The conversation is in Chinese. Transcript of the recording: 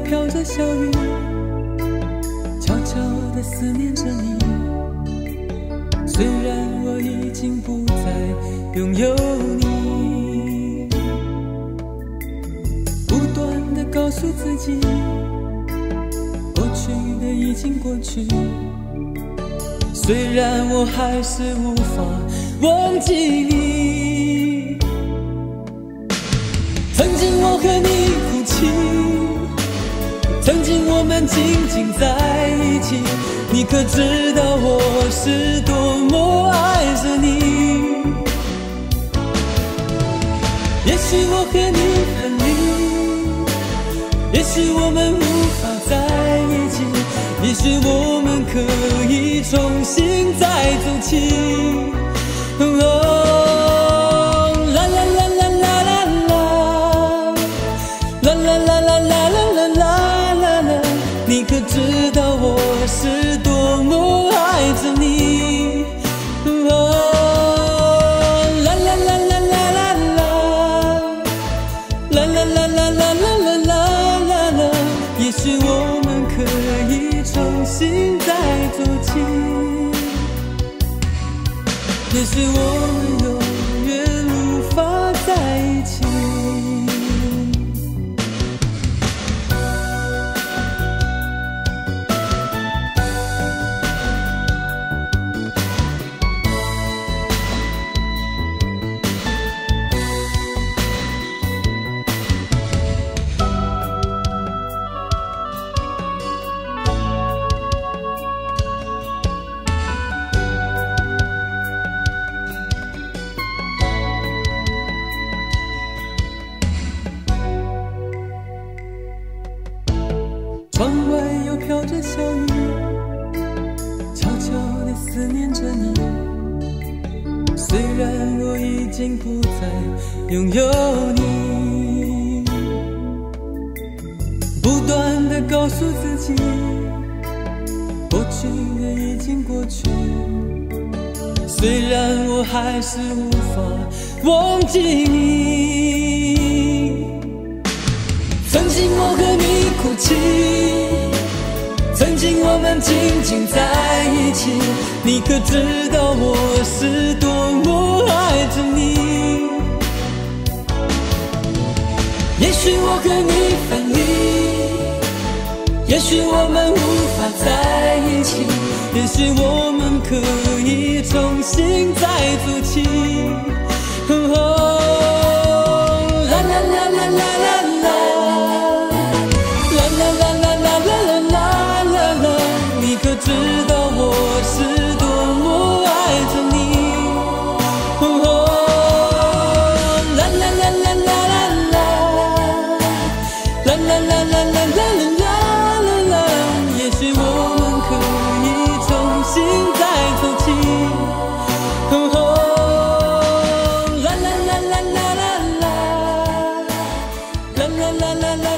飘着小雨，悄悄地思念着你。虽然我已经不再拥有你，不断地告诉自己，过去的已经过去。虽然我还是无法忘记你，曾经我和你哭泣，曾经我们紧紧在一起，你可知道我是多么爱着你？也许我和你分离，也许我们无法在一起，也许我们可以重新再走起。啦啦啦啦啦啦啦，啦啦啦啦啦啦啦啦啦，你可知道我是多么爱着你？啦啦啦啦啦啦啦，啦啦啦啦啦啦啦啦啦，也许我们可以重新再走起，也许我们永远无法在一起。窗外又飘着小雨，悄悄地思念着你。虽然我已经不再拥有你，不断地告诉自己，过去的已经过去。虽然我还是无法忘记你，曾经我和你哭泣，曾经我们紧紧在一起，你可知道我是多么爱着你？也许我和你分离，也许我们无法在一起，也许我们可以重新再走起。啦啦啦啦啦啦啦，啦啦啦啦啦啦啦啦啦，你可知道我是多么爱着你？啦啦啦啦啦啦啦，啦啦啦啦啦啦啦啦，也许我们可以重新再走起。啦啦啦啦啦啦啦，啦啦啦啦啦。